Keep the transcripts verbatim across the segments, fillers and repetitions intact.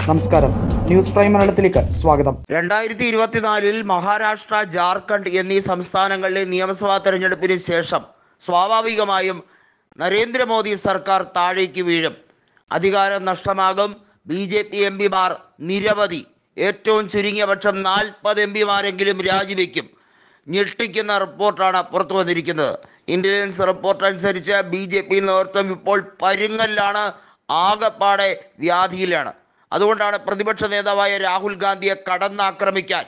നമസ്കാരം, news prime മലയാളത്തിലേക്ക് സ്വാഗതം. രണ്ടായിരത്തി ഇരുപത്തിനാലിൽ മഹാരാഷ്ട്ര, ജാർഖണ്ഡ് എന്നീ സംസ്ഥാനങ്ങളിലെ നിയമസഭാ തെരഞ്ഞെടുപ്പിന് ശേഷം സ്വാഭാവികമായും നരേന്ദ്രമോദി സർക്കാർ താഴേക്ക് വീഴും, അധികാരം നഷ്ടമാകും. ബി ജെ പി എം പിമാർ നിരവധി, ഏറ്റവും ചുരുങ്ങിയ പക്ഷം നാൽപ്പത് എം പിമാരെങ്കിലും രാജിവെക്കും. ഞെട്ടിക്കുന്ന റിപ്പോർട്ടാണ് പുറത്തു വന്നിരിക്കുന്നത്. ഇന്റലിജൻസ് റിപ്പോർട്ട് അനുസരിച്ച് ബി ജെ പി നേതൃത്വം ഇപ്പോൾ പരുങ്ങലിലാണ്, ആകപ്പാടെ വ്യാധിയിലാണ്. അതുകൊണ്ടാണ് പ്രതിപക്ഷ നേതാവായ രാഹുൽ ഗാന്ധിയെ കടന്നാക്രമിക്കാൻ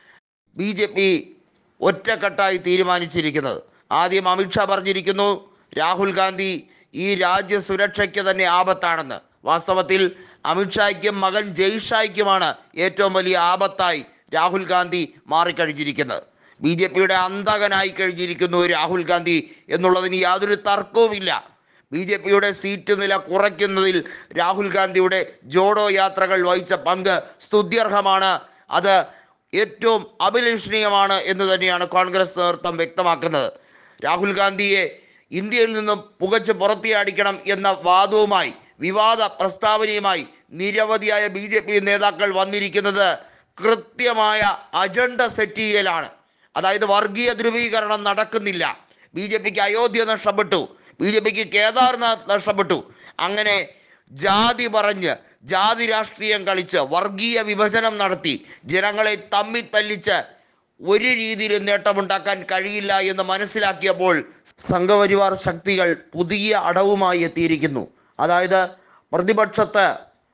ബി ജെ പി ഒറ്റക്കെട്ടായി തീരുമാനിച്ചിരിക്കുന്നത്. ആദ്യം അമിത്ഷാ പറഞ്ഞിരിക്കുന്നു, രാഹുൽ ഗാന്ധി ഈ രാജ്യ സുരക്ഷയ്ക്ക് തന്നെ ആപത്താണെന്ന്. വാസ്തവത്തിൽ അമിത്ഷായ്ക്കും മകൻ ജയ്ഷായ്ക്കുമാണ് ഏറ്റവും വലിയ ആപത്തായി രാഹുൽ ഗാന്ധി മാറിക്കഴിഞ്ഞിരിക്കുന്നത്. ബി ജെ പിയുടെ അന്തകനായി കഴിഞ്ഞിരിക്കുന്നു രാഹുൽ ഗാന്ധി എന്നുള്ളതിന് യാതൊരു തർക്കവുമില്ല. ബി ജെ പിയുടെ സീറ്റ് നില കുറയ്ക്കുന്നതിൽ രാഹുൽ ഗാന്ധിയുടെ ജോഡോ യാത്രകൾ വഹിച്ച പങ്ക് സ്തുത്യർഹമാണ്. അത് ഏറ്റവും അഭിലഷണീയമാണ് എന്ന് തന്നെയാണ് കോൺഗ്രസ് നേതൃത്വം വ്യക്തമാക്കുന്നത്. രാഹുൽ ഗാന്ധിയെ ഇന്ത്യയിൽ നിന്നും പുകച്ച് പുറത്തിയടിക്കണം എന്ന വാദവുമായി, വിവാദ പ്രസ്താവനയുമായി നിരവധിയായ ബി ജെ പി നേതാക്കൾ വന്നിരിക്കുന്നത് കൃത്യമായ അജണ്ട സെറ്റ് ചെയ്യലാണ്. അതായത് വർഗീയ ധ്രുവീകരണം നടക്കുന്നില്ല, ബി ജെ പിക്ക് അയോധ്യ നഷ്ടപ്പെട്ടു, ബി ജെ പിക്ക് കേദാർനാഥ് നഷ്ടപ്പെട്ടു, അങ്ങനെ ജാതി പറഞ്ഞ് ജാതി രാഷ്ട്രീയം കളിച്ച് വർഗീയ വിഭജനം നടത്തി ജനങ്ങളെ തമ്മി തല്ലിച്ച് ഒരു രീതിയിലും നേട്ടമുണ്ടാക്കാൻ കഴിയില്ല എന്ന് മനസ്സിലാക്കിയപ്പോൾ സംഘപരിവാർ ശക്തികൾ പുതിയ അടവുമായി എത്തിയിരിക്കുന്നു. അതായത് പ്രതിപക്ഷത്ത്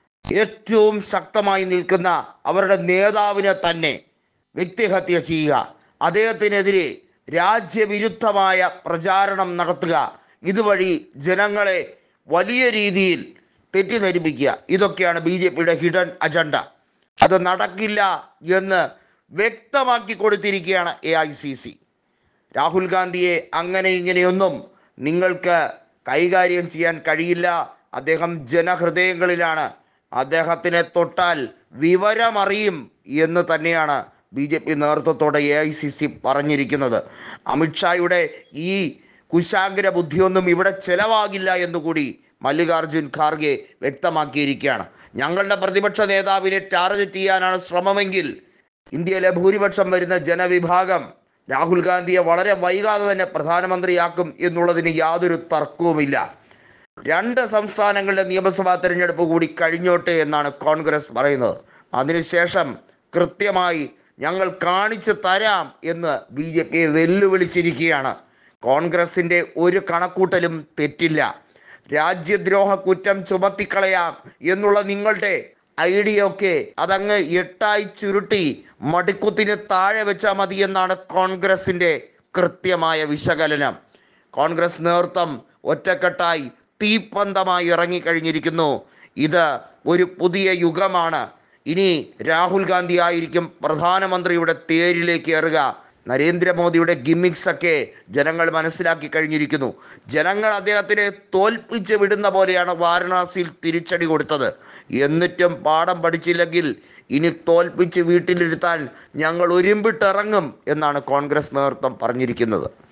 ഏറ്റവും ശക്തമായി നിൽക്കുന്ന അവരുടെ നേതാവിനെ തന്നെ വ്യക്തിഹത്യ ചെയ്യുക, അദ്ദേഹത്തിനെതിരെ രാജ്യവിരുദ്ധമായ പ്രചാരണം നടത്തുക, ഇതുവഴി ജനങ്ങളെ വലിയ രീതിയിൽ തെറ്റിദ്ധരിപ്പിക്കുക, ഇതൊക്കെയാണ് ബി ജെ പിയുടെ ഹിഡൻ അജണ്ട. അത് നടക്കില്ല എന്ന് വ്യക്തമാക്കി കൊടുത്തിരിക്കുകയാണ് A I C C. Rahul ഗാന്ധിയെ അങ്ങനെ ഇങ്ങനെയൊന്നും നിങ്ങൾക്ക് കൈകാര്യം ചെയ്യാൻ കഴിയില്ല. അദ്ദേഹം ജനഹൃദയങ്ങളിലാണ്, അദ്ദേഹത്തിനെ തൊട്ടാൽ വിവരമറിയും എന്ന് തന്നെയാണ് ബി ജെ പി നേതൃത്വത്തോടെ എ ഐ സി സി പറഞ്ഞിരിക്കുന്നത്. അമിത്ഷായുടെ ഈ കുശാഗ്ര ബുദ്ധിയൊന്നും ഇവിടെ ചെലവാകില്ല എന്നുകൂടി മല്ലികാർജുൻ ഖാർഗെ വ്യക്തമാക്കിയിരിക്കുകയാണ്. ഞങ്ങളുടെ പ്രതിപക്ഷ നേതാവിനെ ടാർഗറ്റ് ചെയ്യാനാണ് ശ്രമമെങ്കിൽ ഇന്ത്യയിലെ ഭൂരിപക്ഷം വരുന്ന ജനവിഭാഗം രാഹുൽ ഗാന്ധിയെ വളരെ വൈകാതെ തന്നെ പ്രധാനമന്ത്രിയാക്കും എന്നുള്ളതിന് യാതൊരു തർക്കവുമില്ല. രണ്ട് സംസ്ഥാനങ്ങളിലെ നിയമസഭാ തെരഞ്ഞെടുപ്പ് കൂടി കഴിഞ്ഞോട്ടെ എന്നാണ് കോൺഗ്രസ് പറയുന്നത്. അതിനുശേഷം കൃത്യമായി ഞങ്ങൾ കാണിച്ചു തരാം എന്ന് ബി ജെ പിയെ വെല്ലുവിളിച്ചിരിക്കുകയാണ്. കോൺഗ്രസിൻ്റെ ഒരു കണക്കൂട്ടലും തെറ്റില്ല. രാജ്യദ്രോഹ കുറ്റം ചുമത്തിക്കളയാം എന്നുള്ള നിങ്ങളുടെ ഐഡിയ ഒക്കെ അതങ്ങ് എട്ടായി ചുരുട്ടി മടിക്കുത്തിന് താഴെ വെച്ചാൽ മതി എന്നാണ് കോൺഗ്രസിൻ്റെ കൃത്യമായ വിശകലനം. കോൺഗ്രസ് നേതൃത്വം ഒറ്റക്കെട്ടായി തീപ്പന്തമായി ഇറങ്ങിക്കഴിഞ്ഞിരിക്കുന്നു. ഇത് ഒരു പുതിയ യുഗമാണ്. ഇനി രാഹുൽ ഗാന്ധി ആയിരിക്കും പ്രധാനമന്ത്രിയുടെ തേരിലേക്ക് ഏറുക. നരേന്ദ്രമോദിയുടെ ഗിമ്മിക്സ് ഒക്കെ ജനങ്ങൾ മനസ്സിലാക്കി കഴിഞ്ഞിരിക്കുന്നു. ജനങ്ങൾ അദ്ദേഹത്തിനെ തോൽപ്പിച്ച് വിടുന്ന പോലെയാണ് വാരണാസിയിൽ തിരിച്ചടി കൊടുത്തത്. എന്നിട്ടും പാഠം പഠിച്ചില്ലെങ്കിൽ ഇനി തോൽപ്പിച്ച് വീട്ടിലിരുത്താൻ ഞങ്ങൾ ഒരുമ്പിട്ടിറങ്ങും എന്നാണ് കോൺഗ്രസ് നേതൃത്വം പറഞ്ഞിരിക്കുന്നത്.